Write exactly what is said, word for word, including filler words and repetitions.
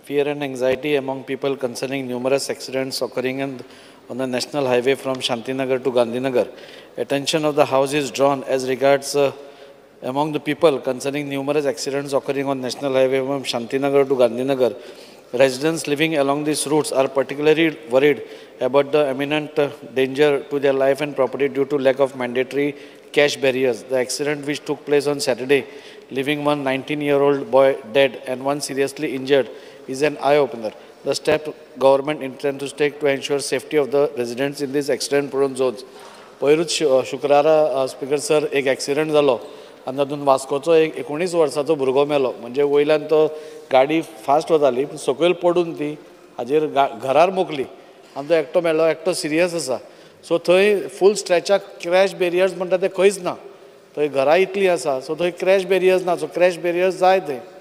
fear and anxiety among people concerning numerous accidents occurring on, on the national highway from Shantinagar to Gandhinagar. Attention of the House is drawn as regards uh, among the people concerning numerous accidents occurring on national highway from Shantinagar to Gandhinagar. Residents living along these routes are particularly worried about the imminent uh, danger to their life and property due to lack of mandatory cash barriers. The accident which took place on Saturday, leaving one nineteen-year-old boy dead and one seriously injured, is an eye-opener. The step government intends to take to ensure safety of the residents in these accident-prone zones. पयरूच शुक्रारा speaker sir एक accident जालो आनी तातूंत वास्कोचो एक एकुणीस वर्साचो भुरगो मेलो. म्हणजे वयल्यान तो गाडी फास्ट वताली सकयल पडून ती हाजेर घरार मोकली आनी तो एकटो मेलो, एकटो सिरियस आसा. सो थंय फूल स्ट्रेचाक क्रॅश बेरियर्स म्हणटा ते खंयच ना. थंय घरां इतली आसा, सो थंय क्रॅश बेरियर्स ना. सो क्रॅश बेरियर्स जाय थंय.